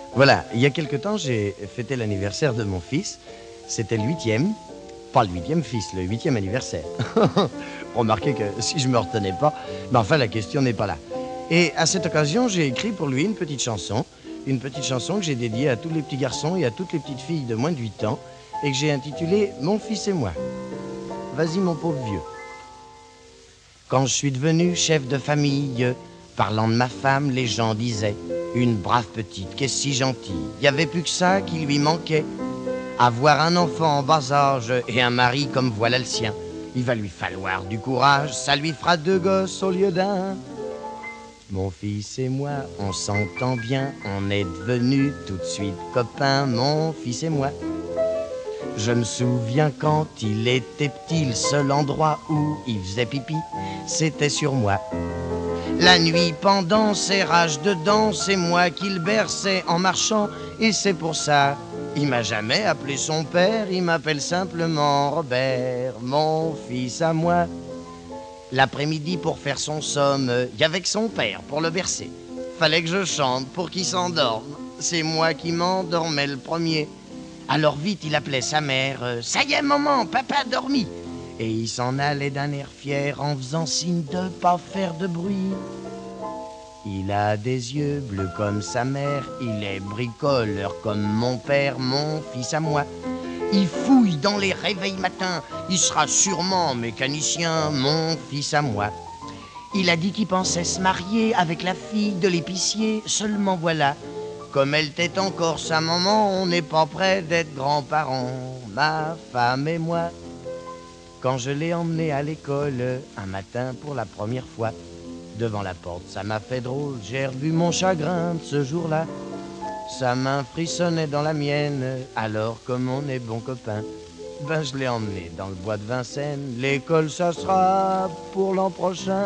Voilà, il y a quelque temps, j'ai fêté l'anniversaire de mon fils. C'était le 8e, pas le 8e fils, le 8e anniversaire. Remarquez que si je me retenais pas, mais enfin la question n'est pas là. Et à cette occasion, j'ai écrit pour lui une petite chanson que j'ai dédiée à tous les petits garçons et à toutes les petites filles de moins de 8 ans, et que j'ai intitulée « Mon fils et moi ». Vas-y mon pauvre vieux. Quand je suis devenu chef de famille, parlant de ma femme, les gens disaient « Une brave petite, qu'est-ce si gentille ». Il n'y avait plus que ça qui lui manquait. Avoir un enfant en bas âge et un mari comme voilà le sien. Il va lui falloir du courage, ça lui fera 2 gosses au lieu d'1. Mon fils et moi, on s'entend bien, on est devenus tout de suite copains, mon fils et moi. Je me souviens quand il était petit, le seul endroit où il faisait pipi, c'était sur moi. La nuit, pendant ses rages de dents, c'est moi qui le berçais en marchant, et c'est pour ça, il m'a jamais appelé son père, il m'appelle simplement Robert, mon fils à moi. L'après-midi, pour faire son somme, y avait que son père pour le bercer. Fallait que je chante pour qu'il s'endorme, c'est moi qui m'endormais le premier. Alors vite, il appelait sa mère, ça y est maman, papa a dormi. Et il s'en allait d'un air fier en faisant signe de pas faire de bruit. Il a des yeux bleus comme sa mère, il est bricoleur comme mon père, mon fils à moi. Il fouille dans les réveils matins, il sera sûrement mécanicien, mon fils à moi. Il a dit qu'il pensait se marier avec la fille de l'épicier, seulement voilà, comme elle était encore sa maman, on n'est pas près d'être grands-parents, ma femme et moi. Quand je l'ai emmené à l'école, un matin pour la première fois, devant la porte, ça m'a fait drôle, j'ai revu mon chagrin de ce jour-là. Sa main frissonnait dans la mienne, alors comme on est bons copains, ben je l'ai emmené dans le bois de Vincennes, l'école ça sera pour l'an prochain.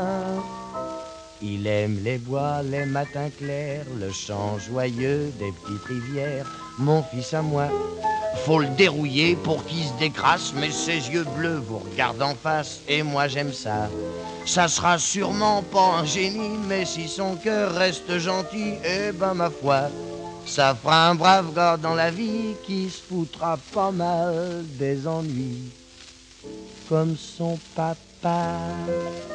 Il aime les bois, les matins clairs, le chant joyeux des petites rivières, mon fils à moi. Faut le dérouiller pour qu'il se décrasse, mais ses yeux bleus vous regardent en face, et moi j'aime ça. Ça sera sûrement pas un génie, mais si son cœur reste gentil, eh ben ma foi, ça fera un brave gars dans la vie qui se foutra pas mal des ennuis, comme son papa.